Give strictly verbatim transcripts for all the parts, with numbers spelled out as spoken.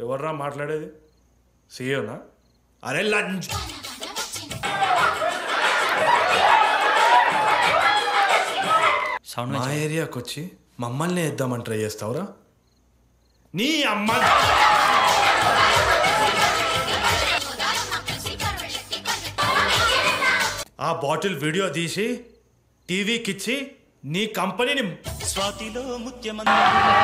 ఎవర్రా మాట్లాడేది? సీఏనా? అరే లంచ్ మా ఏరియాకి వచ్చి మమ్మల్ని వేద్దామని ట్రై చేస్తావురా? నీ అమ్మ ఆ బాటిల్ వీడియో తీసి టీవీకి ఇచ్చి నీ కంపెనీని స్వాతిలో ముఖ్యమంత్రి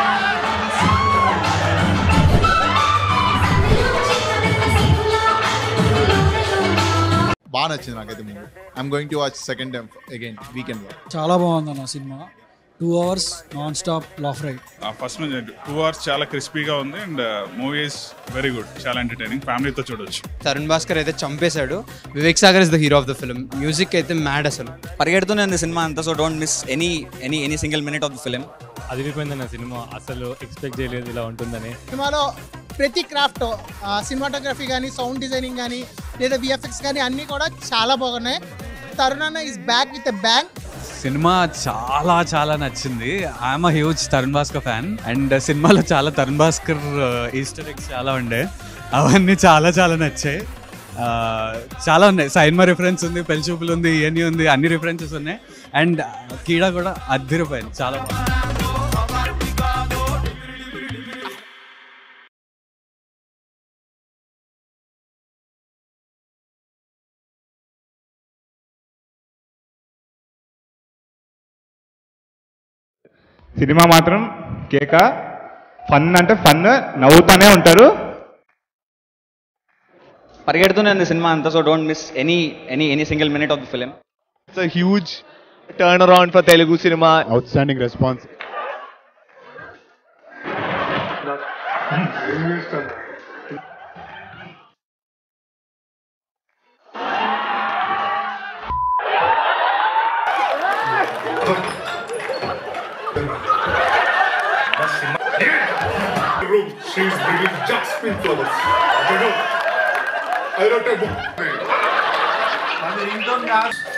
బాగా నచ్చింది నాకైతే movie. I'm going to watch second time again weekend లో. చాలా బాగుంది అన్న సినిమా. Two hours non stop laugh ride. First నుంచి టూ అవర్స్ చాలా క్రిస్పీగా ఉంది and movie is very good, చాలా ఎంటర్టైనింగ్, ఫ్యామిలీతో చూడొచ్చు. తరుణ్ భాస్కర్ అయితే చంపేశాడు. Vivek Sagar is the hero of the film. Music అయితే మ్యాడ్ అసలు. పరిగెడుతూనే ఉంది సినిమా అంతా. So don't miss any any any single minute of the film. అదిరిపోయిందన్న సినిమా, అసలు ఎక్స్పెక్ట్ చేయలేదు ఇలా ఉంటుందని. సినిమాలో ప్రతి క్రాఫ్ట్, సినిమాటోగ్రఫీ కానీ, సౌండ్ డిజైనింగ్ కానీ, లేదా విఎఫ్ఎక్స్ కానీ అన్నీ కూడా చాలా బాగున్నాయి. తరుణ్ అన్న is back with a bang. సినిమా చాలా చాలా నచ్చింది. I'm a huge Tarun Bhaskar fan and సినిమాలో చాలా తరుణ్ భాస్కర్ ఈస్టర్ ఎగ్స్ చాలా ఉండే, అవన్నీ చాలా చాలా నచ్చాయి. చాలా ఉన్నాయి. సైన్మా రిఫరెన్స్ ఉంది, పెళ్లి చూపులు ఉంది, ఇవన్నీ ఉంది, అన్ని రిఫరెన్సెస్ ఉన్నాయి. అండ్ కీడా కూడా అదిరిపోయింది, చాలా బాగుంది. సినిమా మాత్రం కేక. ఫన్ అంటే ఫన్, నవ్వుతానే ఉంటారు. పరిగెడుతూనే ఉంది సినిమా అంతా. So don't miss any any any single minute of the film. It's a huge turnaround for Telugu సినిమా. Outstanding response. She's bringing jasmine flowers. I don't know. I don't know.